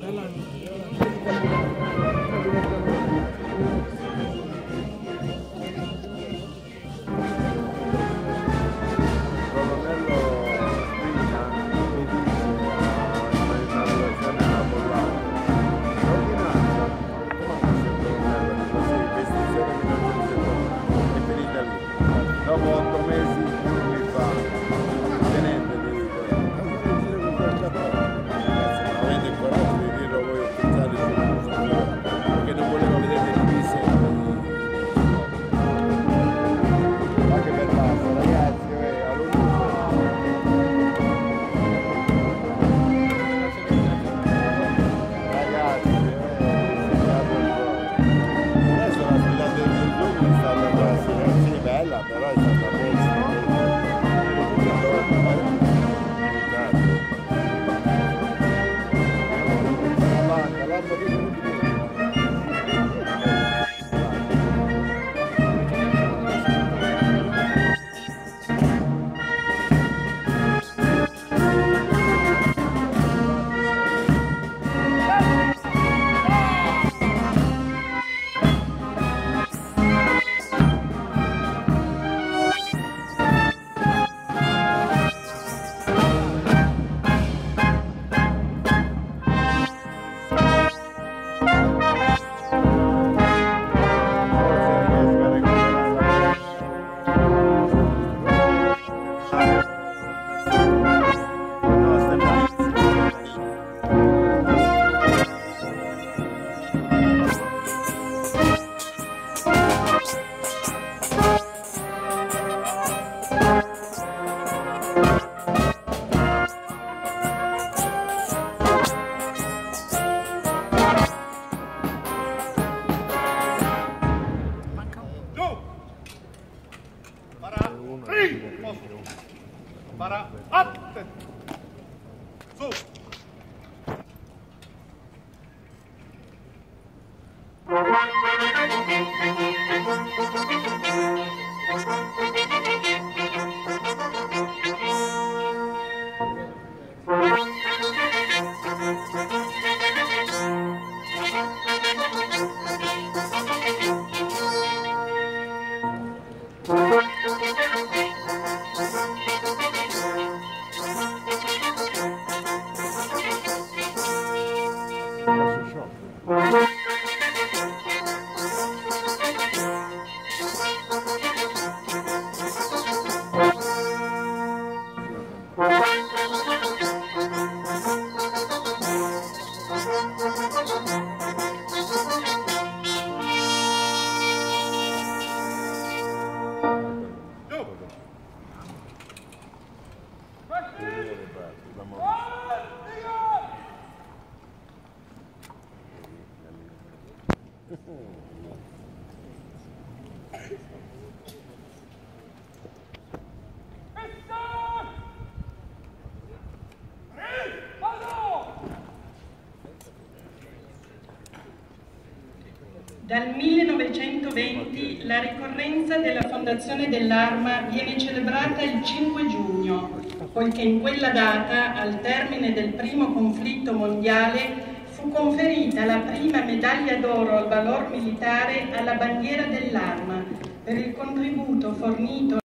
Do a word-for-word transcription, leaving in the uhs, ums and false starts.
Dopo otto mesi mi fa tenente di ragazzi, ma avete il coraggio di dirlo voi ufficiali perché non volevo vedere le divise. Ma che bel passo ragazzi, eh, ragazzi, eh, adesso la sfilata del giorno è stata quasi bella, però è stata para up su Dal millenovecentoventi la ricorrenza della fondazione dell'Arma viene celebrata il cinque giugno, poiché in quella data, al termine del primo conflitto mondiale, fu conferita la prima medaglia d'oro al valor militare alla bandiera dell'Arma per il contributo fornito